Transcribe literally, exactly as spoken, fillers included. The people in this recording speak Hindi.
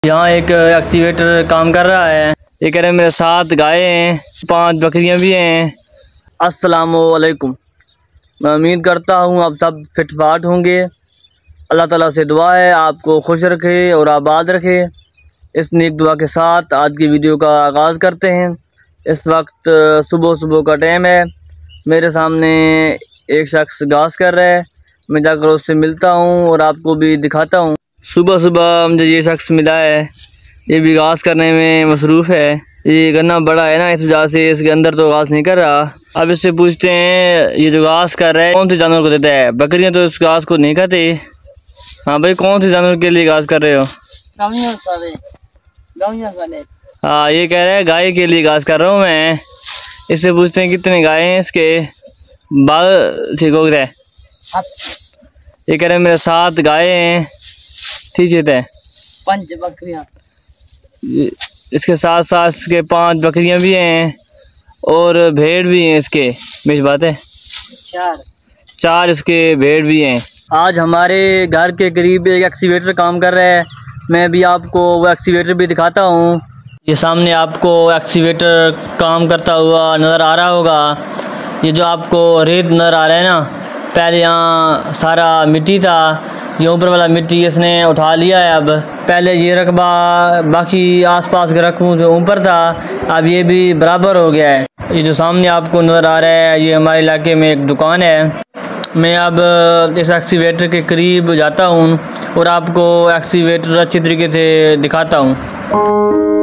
यहाँ एक एक्सीवेटर काम कर रहा है। ये कह रहे हैं मेरे साथ गाय हैं, पांच बकरियां भी हैं। अस्सलामुअलैकुम। मैं उम्मीद करता हूँ आप सब फिट फाट होंगे। अल्लाह ताला से दुआ है आपको खुश रखे और आबाद रखे। इस नेक दुआ के साथ आज की वीडियो का आगाज़ करते हैं। इस वक्त सुबह सुबह का टाइम है। मेरे सामने एक शख्स घास कर रहा है। मैं जाकर उससे मिलता हूँ और आपको भी दिखाता हूँ। सुबह सुबह मुझे ये शख्स मिला है। ये भी घास करने में मसरूफ़ है। ये गन्ना बड़ा है ना, इस वजह से इसके अंदर तो घास नहीं कर रहा। अब इससे पूछते हैं ये जो घास कर रहा है कौन से जानवर को देता है। बकरियां तो इस घास को नहीं खाती। हाँ भाई, कौन से जानवर के लिए घास कर रहे हो? हाँ, ये कह रहा है गाय के लिए घास कर रहा हूँ मैं। इससे पूछते हैं कितने गाय हैं इसके। बाल ठीक हो गया। ये कह रहे हैं मेरे साथ गाय हैं, ठीक है, पांच बकरियां। इसके साथ साथ इसके पांच बकरियां भी हैं और भेड़ भी हैं इसके। बीच बात है, चार चार इसके भेड़ भी हैं। आज हमारे घर के करीब एक एक्सीवेटर काम कर रहा है। मैं भी आपको वो एक्सीवेटर भी दिखाता हूँ। ये सामने आपको एक्सीवेटर काम करता हुआ नज़र आ रहा होगा। ये जो आपको रेत नज़र आ रहा है ना, पहले यहाँ सारा मिट्टी था। ये ऊपर वाला मिट्टी इसने उठा लिया है। अब पहले ये रकबा बाकी आसपास के रकबों से ऊपर था, अब ये भी बराबर हो गया है। ये जो सामने आपको नज़र आ रहा है ये हमारे इलाके में एक दुकान है। मैं अब इस एक्सीवेटर के करीब जाता हूँ और आपको एक्सीवेटर अच्छी तरीके से दिखाता हूँ।